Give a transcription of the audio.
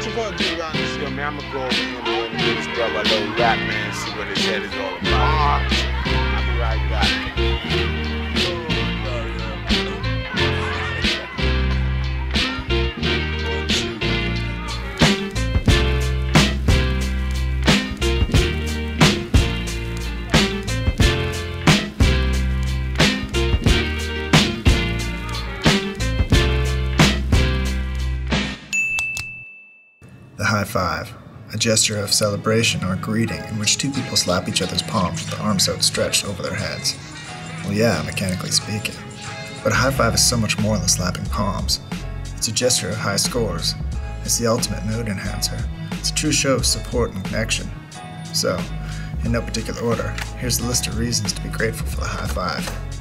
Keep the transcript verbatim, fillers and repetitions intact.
what you gonna do around this? Yo, man, I'ma go over here, man, and give this brother a little rap, man, see what his head is all about. I'll be right back. The high five, a gesture of celebration or greeting in which two people slap each other's palms with their arms outstretched over their heads. Well, yeah, mechanically speaking. But a high five is so much more than slapping palms. It's a gesture of high scores. It's the ultimate mood enhancer. It's a true show of support and connection. So, in no particular order, here's the list of reasons to be grateful for the high five.